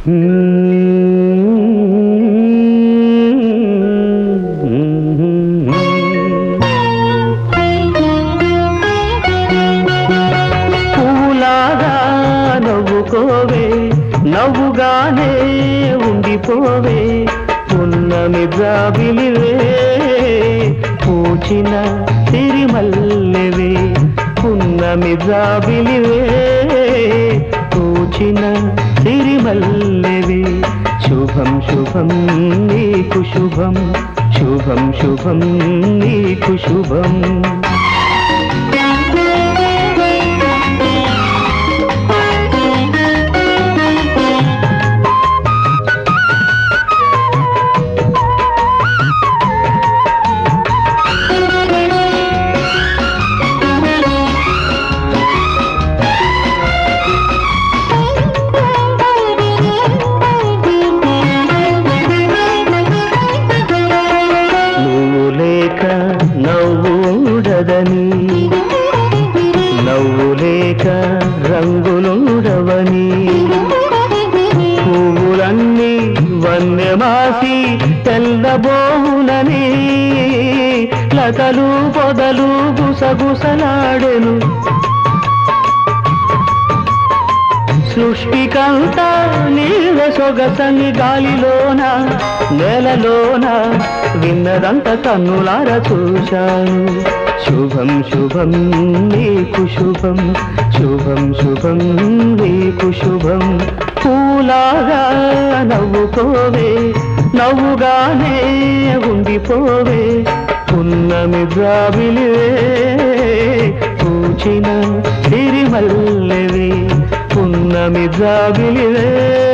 పూలాగా నవ్వుకోవే నవ్వుగానే ఉండిపోవే పున్నమి జాబిలివే పూచిన సిరిమల్లెవే పున్నమి జాబిలివే పూచిన సిరిమల్లెవే శుభం శుభం నీకు శుభం శుభం శుభం నీకు శుభం నవ్వు లేక రంగులుండవని పువ్వులన్నీ వన్నెమాసి తెల్లబోవునని లతలు పొదలు గుసగుసలాడెను సృష్టికంతా నీల సొగసని గాలిలోన నేలలోన విన్నదంత కన్నులార చూశాను శుభం శుభం నీకు శుభం శుభం శుభం నీకు శుభం పూలాగా నవ్వుకోవే నవ్వుగానే ఉండిపోవే పున్నమి జాబిలివే పూచిన సిరిమల్లెవే పున్నమి జాబిలివే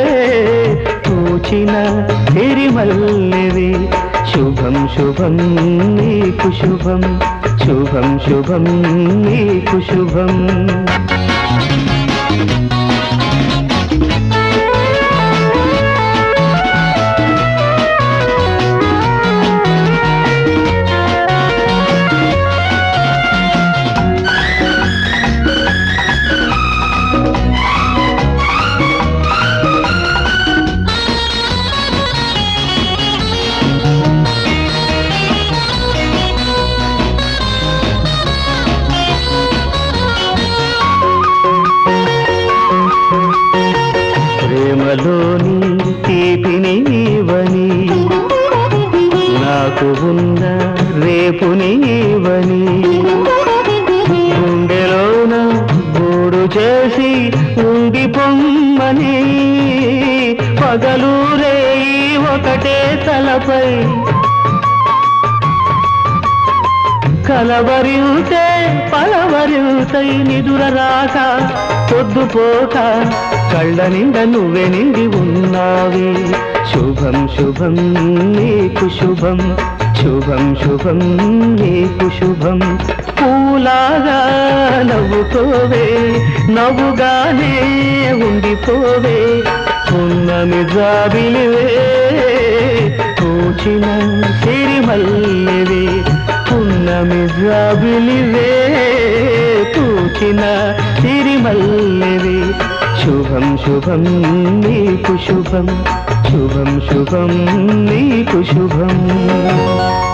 పూచిన సిరిమల్లెవే శుభం శుభం నీకు శుభం శుభం శుభం నీకు శుభం ప్రేమలోని తీపిని నీవని నాకు ఉన్న రేపుని నీవని గుండెలోన గూడు చేసి ఉండిపోమ్మని పగలు రేయి ఒకటే తలపై కలవరిల్తే పలవరిల్తై నిదురరాక పొద్దుపోక కళ్ళ నిండ నువ్వే నిండి ఉన్నావే శుభం శుభం నీకు శుభం శుభం శుభం నీకు శుభం పూలాగా నవ్వుకోవే నవ్వుగానే ఉండిపోవే పున్నమి జాబిలివే పూచిన సిరిమల్లెవే పున్నమి జాబిలివే పూచిన సిరిమల్లెవే శుభం శుభం నీకు శుభం శుభం శుభం నీకు శుభం